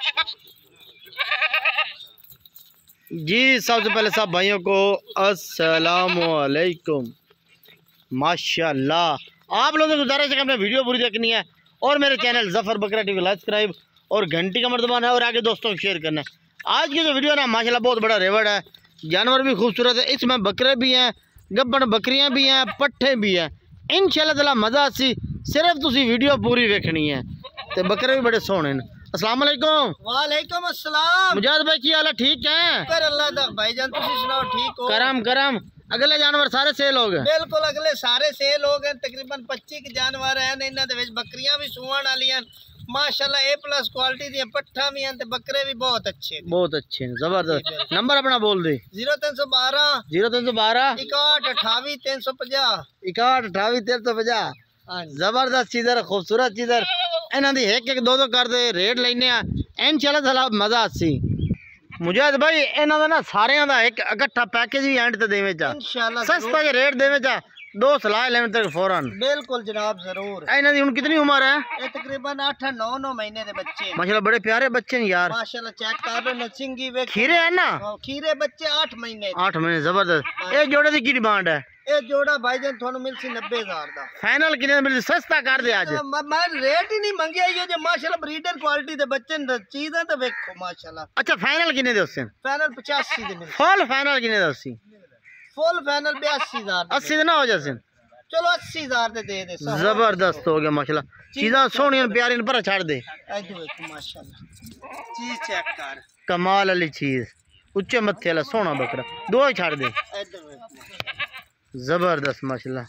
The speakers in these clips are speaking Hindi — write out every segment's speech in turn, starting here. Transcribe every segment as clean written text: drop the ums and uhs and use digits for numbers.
जी सबसे पहले सब भाइयों को अस्सलामुअलैकुम। माशाल्लाह आप लोगों को गुजारिश है कि हमने वीडियो पूरी देखनी है और मेरे चैनल जफ़र बकरा टीवी सब्सक्राइब और घंटी का मर्तबा है और आगे दोस्तों को शेयर करना है। आज की जो वीडियो ना माशाल्लाह बहुत बड़ा रेवड़ है, जानवर भी खूबसूरत है, इसमें बकरे भी हैं, गब्बन बकरियां भी हैं, पट्ठे भी हैं। इंशाल्लाह ताला मज़ा सी, सिर्फ तुसी वीडियो पूरी देखनी है। तो बकरे भी बड़े सोहने हैं। अस्सलाम वालेकुम। वालेकुम अस्सलाम। मुजाहिद भाई की हाल है? ठीक है पर अल्लाह दा भाईजान तुसी सुनाओ ठीक हो? करम करम। अगले जानवर सारे सेल हो गए? बिल्कुल अगले सारे सेल हो गए। तकरीबन 25 के जानवर हैं। इन्हां दे विच बकरियां भी सूवण वालियां माशाल्लाह A+ क्वालिटी दी पट्ठा भी हैं ते बकरे भी बहुत अच्छे हैं, बहुत अच्छे हैं, जबरदस्त। नंबर अपना बोल दे। 0312 61 58 350 61 28 350। जबरदस्त चीज़ है, खूबसूरत चीज़ है। इन्हों की एक एक दो कर दे रेट लेने इंशाल्लाह ताला मज़ा आसी। मुजाहिद भाई इन्हों ना सारे का एक इकट्ठा पैकेज भी एंड देवे चा इंशाल्लाह सस्ता जो रेट देवे चा दो सलाह लेने तक फौरन। बिल्कुल जनाब जरूर। इन्हों की कितनी उम्र है? ये तकरीबन 8-9 महीने के बच्चे माशाल्लाह बड़े प्यारे बच्चे हैं यार। माशाल्लाह चेक कर लो नचिंगी वे खीरे है ना? खीरे बच्चे 8 महीने 8 महीने जबरदस्त। ये जोड़े की डिमांड है? ये जोड़ा भाईजान थानू मिलसी 90,000 दा। फाइनल कितने मिल सस्ता कर दे आज? मैं रेट ही नहीं मंगे यो जे माशाल्लाह ब्रीडर क्वालिटी दे बच्चे न चीज़ां ते देखो माशाल्लाह। अच्छा फाइनल कितने दे उससे? फाइनल 85 दे मिल। फुल फाइनल कितने दे उससे? फुल फाइनल 82,000 80 दे ना हो जासे? चलो 80,000 दे दे। जबरदस्त हो गया माशाल्लाह। चीज़ां सोहनियां प्यारियां पर छाड़ दे। ए देखो माशाल्लाह चीज़ चेक कर, कमाल वाली चीज़, उच्चे मत्थे वाला सोहना बकरा, दो ही छाड़ दे। ए देखो जबरदस्त माशाल्लाह।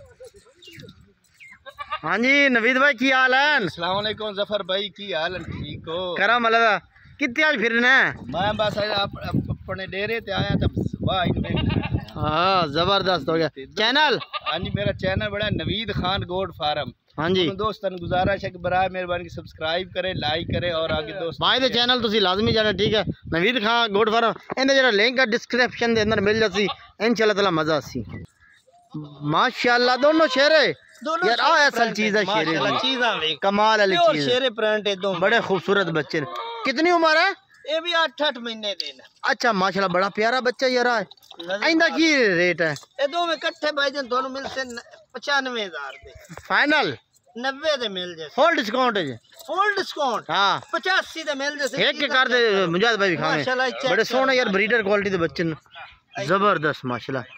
हाँ जी नवीद भाई की हाल है? अस्सलाम वालेकुम जफर भाई की हाल है? ठीक हो? करम अल्लाह। कितने आज फिरना है? मैं बस अपने डेरे ते आया था। वाह हाँ जबरदस्त हो गया। चैनल? हाँ जी मेरा चैनल बड़ा नवीद खान गोड फार्म। हाँ जी दोस्तों गुजारिश है कि बराए मेहरबानी सब्सक्राइब करें, लाइक करें और आगे दोस्त भाई दे चैनल तुसी लाजमी जाना, ठीक है? नवीद खान गोड फार्म इन्हें जरा लिंक है डिस्क्रिप्शन के अंदर मिल जासी। इंशाल्लाह ताला मजा आसी। माशाल्लाह दोनों शेरे यार आ असल चीज है, शेरे चीज़ां कमाल वाली चीज है। शेरे प्रिंट एकदम बड़े खूबसूरत बच्चे। कितनी उम्र है? ये भी 8-8 महीने दे ना। अच्छा माशाल्लाह बड़ा प्यारा बच्चा यार है। इंदा की रेट है? ये दो में इकट्ठे भाईजान दोनों मिल से 95,000 दे। फाइनल 90 दे मिल जाए। फुल डिस्काउंट है? फुल डिस्काउंट हाँ 85 दे मिल जाए। एक के कर दे मुजाहिद भाई खाने बड़े सोहने यार ब्रीडर क्वालिटी दे बच्चे जबरदस्त माशाल्लाह।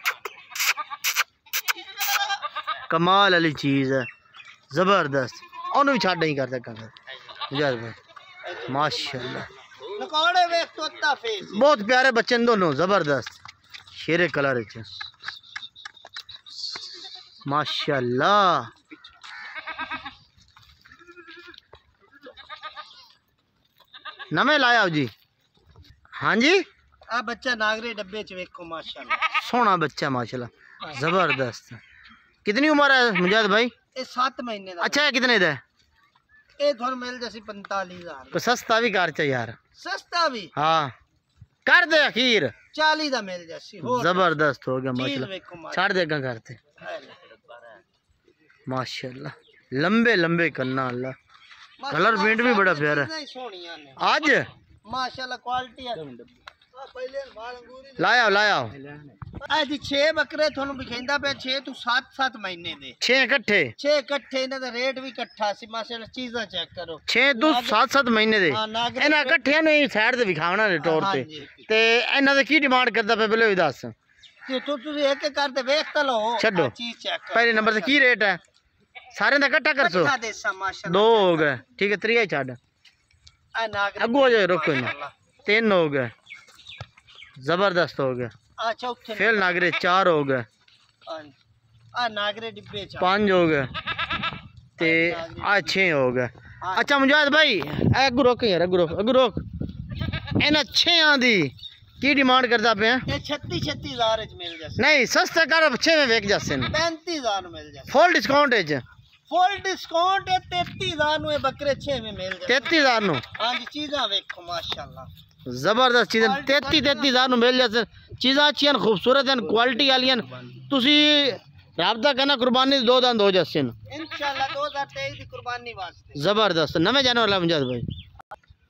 कमाल वाली चीज है, जबरदस्त। उन्होंने भी छाड़ नहीं कर सकता मुजाहिद भाई माशाल्लाह। नकाड़े वे तोता फेस बहुत प्यारे बच्चे दोनों, जबरदस्त शेरे कलर है माशाल्लाह। नवे लाया जी? हाँ जी आ बच्चा नागरे डब्बे च वेखो माशाल्लाह। सोहना बच्चा माशाल्लाह जबरदस्त। कितनी उम्र है मुजाहिद भाई? ये 7 महीने दा। अच्छा है कितने दा? ये थोड़ा मिल जासी 45,000। तो सस्ता भी कर चा यार। सस्ता भी हाँ कर दे अखीर 40 दा मिल जासी। जबरदस्त हो गया चीज़ माशाल्लाह। वेखो छाड़ देगा करते माशाल्लाह। माशाल्लाह। लंबे लंबे कन्ना अल्लाह, कलर पेंट भी बड़ा प्यारा है आज माशाल्लाह। क्वालिटी है। लाया लाया आज 6 बकरे थानू दिखांदा पे 6 तो 7-7 महीने दे 6 इकट्ठे 6 इकट्ठे। इन्हां दा रेट भी इकट्ठा सी माशाल्लाह। चीज़ां चेक करो 6 तो 7-7 महीने दे। हाँ, नागरे इन्हां इकट्ठे ने साइड ते विखावना ने तौर हाँ ते जी। ते इन्हां दा की डिमांड करदा पे पहले भी दस। ते तुसी एक एक करते वेख ता लो। छड्डो चीज़ चेक करो। पहले नंबर ते की रेट है? सारे दा इकट्ठा कर सो? इकट्ठा देसा माशाल्लाह। 2 हो गए, ठीक है। 3 छड़ आ नागरे अगू हो जाए, रोको ना। 3 हो गए, जबरदस्त हो गया। अच्छा उठे फिर नागरे 4 हो गए, आ नागरे डिब्बे च 5 हो गए ते आ 6 हो गए। अच्छा मुजाहिद भाई अगू रोक यार, अगू रोक, अगू रोक। इन्हां 6 दी की डिमांड करता पे? ये 36,000 च मिल जाए। नहीं सस्ता कर 6 में वेच जासे 35,000 मिल जाए। फुल डिस्काउंट है? फुल डिस्काउंट है 33,000 नु बकरे 6 में मिल जाए। 33,000 नु? हां जी चीज़ां वेखो माशाल्लाह जबरदस्त चीज़ 33,000 नु मिल जाए। चीज़ां अच्छी हैं, खूबसूरत हैं, क्वालिटी वाली हैं। तुसी राबता करना, कुर्बानी 2 दंद हो जासे इंशाल्लाह 2023 की कुर्बानी वास्ते। जबरदस्त। नवे जाने वाला मुजाहिद भाई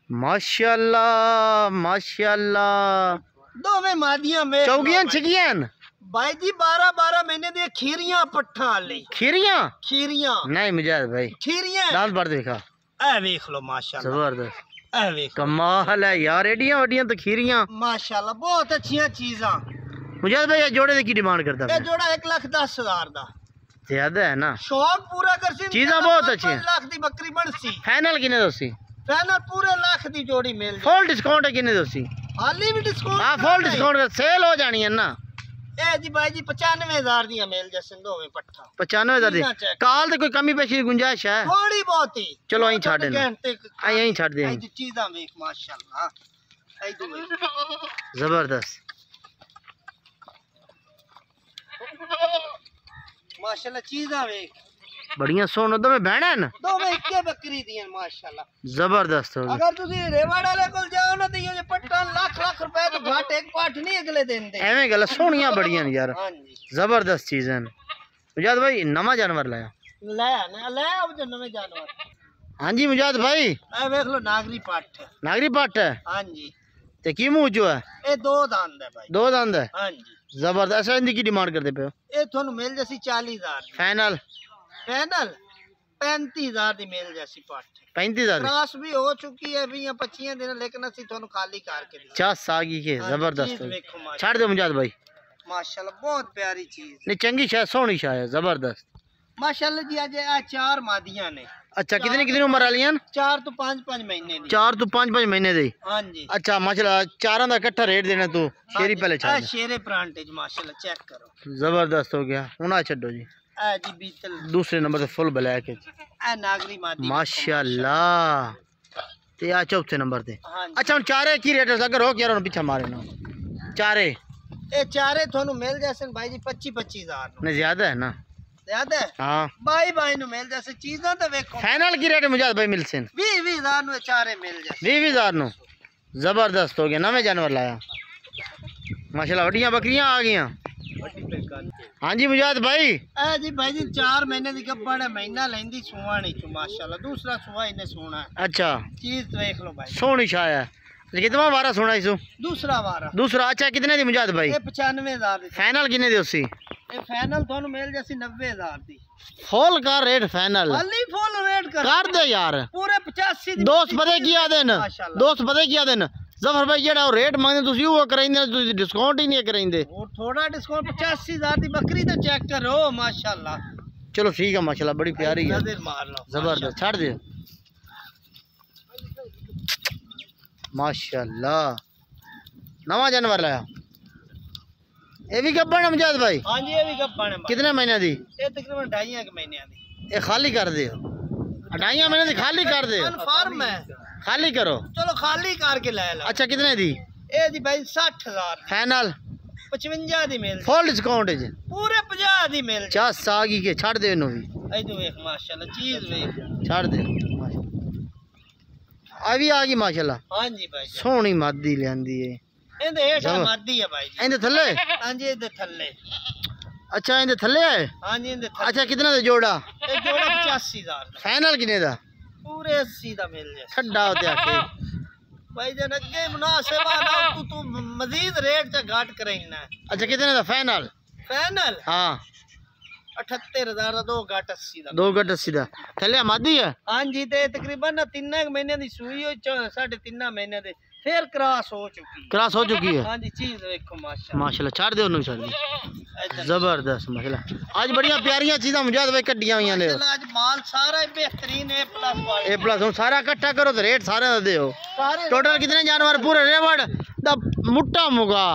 माशाल्लाह माशाल्लाह। दोवें मादियां में चौगियां छिगियां भाई जी 12-12 महीने दी खीरियां पट्ठा वाली खीरियां खीरियां नहीं मुजाहिद भाई खीरियां दांत भर देखा ए देख लो माशाल्लाह जबरदस्त ए देख कमाल है यार एडियां वडियां तो खीरियां माशाल्लाह बहुत अच्छियां चीज़ां। मुजाहिद भाई ये जोड़े की डिमांड करता ये है जोड़ा 1,10,000 दा ज्यादा है ना शौक पूरा कर सी चीज़ां बहुत अच्छी हैं। 5 लाख दी बकरी बनसी फाइनल किने दोसी फाइनल पूरे लाख दी जोड़ी मिल जाए फुल डिस्काउंट है किने दोसी हाली भी डिस्काउंट हां फुल डिस्काउंट कर सेल हो जानी है ना ए जी भाई जी 95,000 दियां मिल जैसे दोवें पट्ठा 95,000 दी चीज़ां check। काल ते कोई कमी पेशी की गुंजाइश है थोड़ी बहुत ही चलो यहीं छाड़ देना यहीं छाड़ दे जी चीज़ां देख माशाल्लाह आई दो जबरदस्त माशाल्लाह चीज़ां देख बढ़िया सोनो दो में बहना है ना दोवें इक्के बकरी दियां माशाल्लाह। जबरदस्त हो गया अगर तुसी रेवाड़ वाले कोल जाओ ना तो ये पट्टा लाख रुपए तो घाट एक पाठ नहीं अगले दिन दे। एवें गल सोनिया बढ़िया ने यार हां जी जबरदस्त चीज है मुजाहिद भाई नवा जानवर लाया ले अब जो नवे जानवर। हाँ जी मुजाहिद भाई ए देख लो नागरी पाठ है। नागरी पट है हां जी ते की मुंह जो है ये दो दांत है भाई दो दंद है हां जी जबरदस्त ऐसा इनकी की डिमांड करते पे हो ये थानू मिल जैसी 40,000 फाइनल फाइनल 35,000 दी मिल जैसी पाठ 35,000 क्रॉस भी हो चुकी है 20-25 दिन लेकिन असि थानू खाली करके दी। 50 सागी के जबरदस्त हो गई। देखो माशाल्लाह छाड़ दो मुजाहिद भाई माशाल्लाह बहुत प्यारी चीज नहीं चंगी शायद सोनी शायद जबरदस्त माशाल्लाह जी आज आ 4 मादियां ने। अच्छा कितनी कितनी उम्र वाली 4 तो 5-5 महीने दी। 4 तो 5-5 महीने दी हां जी अच्छा माशाल्लाह चारों का इकट्ठा रेट देना तू शेरी पहले आ छाड़ शेरे प्रांटेज माशाल्लाह चेक करो जबरदस्त हो गया हूं छो जी आ जी बीतल दूसरे नंबर से फुल ब्लैक है आ नागरी मादी माशाल्लाह ते आ चौथे नंबर ते हां जी। अच्छा हुन चारे की रेट अगर हो यार पीछे मारे ना चारे ए चारे थानू मिल जैसे भाई जी 25,000 नहीं ज्यादा है ना ज्यादा है हाँ भाई नु मिल जैसे चीज़ां तो देखो फाइनल की रेट मुझे भाई मिल से 20,000 नु चारे मिल जैसे 20,000 नो जबरदस्त हो गया नवे जानवर लाया माशाल्लाह वड्डियां बकरियां आ गईयां। हाँ जी मुजाहिद भाई ए जी भाई जी 4 महीने दी गब्बड़ है महीना लेंदी सुवाणी च माशाल्लाह दूसरा सुवा इने सोना है। अच्छा चीज देख लो भाई सोनी छाया है कितना वारा सोना इसो दूसरा वारा दूसरा अच्छा कितने दी मुजाहिद भाई ये 95,000 दी फाइनल कितने दी उसी ये फाइनल थानू मिल जैसी 90,000 दी फुल का रेट फाइनल खाली फुल रेट कर दे यार पूरे 85 दी दोस्त पता किया दिन दोस्त पता किया दिन जफर भाई जेड़ा रेट मंगदे तुसी वो कराइंदे तुसी डिस्काउंट ही नहीं कराइंदे और थोड़ा डिस्काउंट 85,000 दी बकरी तो चेक करो माशाल्लाह। चलो ठीक है माशाल्लाह बड़ी प्यारी है नजर मार लो जबरदस्त छाड़ दे माशाल्लाह नवा जानवर लाया ये भी गब्बड़ है मुजाहिद भाई। हां जी ये भी गब्बड़ है कितने महीने दी ये तकरीबन 2.5 महीने दी ये खाली कर दे 2.5 महीने दी खाली कर दे कन्फर्म है खाली करो चलो खाली करके ले लो। अच्छा कितने दी ये जी भाई 60,000 फाइनल 55 दी मिल फुल डिस्काउंट है जी पूरे 50 दी मिल 50 सागी के छाड़ दे इनो भी आई तो देख माशाल्लाह चीज देख छाड़ दे अभी आ गई माशाल्लाह। हां जी भाई सोहनी मादी लेंदी है ਇਹਦੇ ਹੇਠ ਮਾਦੀ ਹੈ ਭਾਈ ਜੀ इंदे थल्ले ਹਾਂਜੀ ਇਹਦੇ ਥੱਲੇ अच्छा इंदे थल्ले है ਹਾਂਜੀ ਇਹਦੇ ਥੱਲੇ अच्छा कितने दा जोड़ा ਇਹ ਜੋੜਾ 85,000 ਦਾ फाइनल कितने दा ਪੂਰੇ 80 ਦਾ ਮਿਲ ਜਾਏ ठड्डा होते आके भाई जन अगे मुनासिबा ना तू मजीद रेट से घाट करेना अच्छा कितने दा फाइनल फाइनल हाँ 78,000 ਦਾ 2 घाट 80 ਦਾ 2 घट 80 दा थल्ले मादी है ਹਾਂਜੀ ਤੇ ਤਕਰੀਬਨ 3 ਮਹੀਨੇ ਦੀ ਸੂਈ ਹੋਈ 3.5 ਮਹੀਨੇ ਦੇ फिर क्रॉस हो चुकी है क्रॉस हो चुकी है हाँ जी चीज देखो माशाल्लाह माशाल्लाह छाड़ दे उन्हें छाड़ दे जबरदस्त माशाल्लाह आज बढ़िया प्यारियां चीज़ां मुझे भाई कड्डियां हुई ने आज माल सारा बेहतरीन ए प्लस हम सारा इकट्ठा करो तो रेट सारे दे हो सारे टोटल कितने जानवर पूरे रेवड़ दा मुट्टा मुगा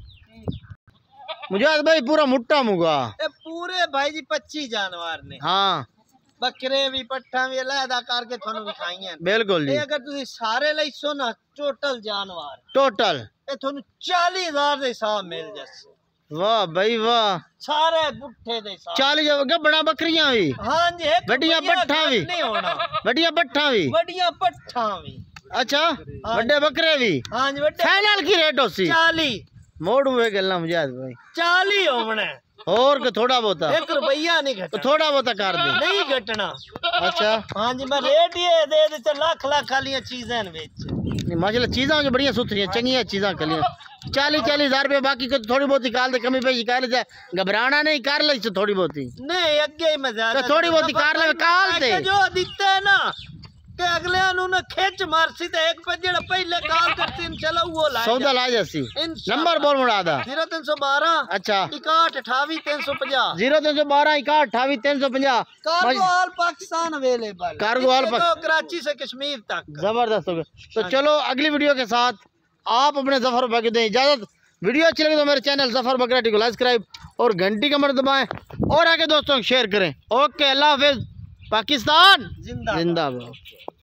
मुझे भाई पूरा मुट्टा मुगा पूरे भाई जी 25 जानवर ने हाँ बकरे भी पट्ठा भी अलहदा करके थानू दिखाई बिल्कुल जी अगर तुसी सारे लईसो ना टोटल जानवर टोटल ए थानू 40,000 दे हिसाब मिल जैसे वाह भाई वाह सारे बुट्ठे दे हिसाब 40 गब्बड़ा बकरियां भी हां जी वड्डियां पट्ठा भी नहीं होना वड्डियां पट्ठा भी वड्डियां पट्ठा भी अच्छा बड़े बकरे भी हां जी वड्डे फाइनल की रेट होसी 40 मोड़ हुए गल्ला मुझे भाई 40 होना और को थोड़ा बहुत 1 रुपया नहीं घटना थोड़ा बहुत कर दे नहीं घटना अच्छा हां जी मैं रेट ही दे लाख लाख वाली चीजें बेच नहीं माशाल्लाह चीज़ा जो बढ़िया सुथरी चंगी चीज़ा कलियां 40-40 हज़ार रुपये बाकी को थोड़ी बहुत निकाल दे कमी पेशी कर ले घबराना नहीं कर ले थोड़ी बहुत ही नहीं अगे ही मजा तो थोड़ी बहुत कर ले काल दे जो दिता है ना कि अगले ना खिच मारसी तो एक पे जेड़ा पहले काल करती चलो वो ला सौदा ला जासी नंबर बोल मुड़ा दा 0312 अच्छा 61 28 350 0312 61 28 350 cargo all Pakistan available cargo all Karachi से कश्मीर तक जबरदस्त हो गया। तो चलो अगली वीडियो के साथ आप अपने जफर भाई दें इजाजत। वीडियो अच्छी लगे तो मेरे चैनल जफर बकरा टी को सब्सक्राइब और घंटी का बटन दबाएं और आगे दोस्तों शेयर करें। ओके अल्लाह हाफिज। पाकिस्तान जिंदाबाद।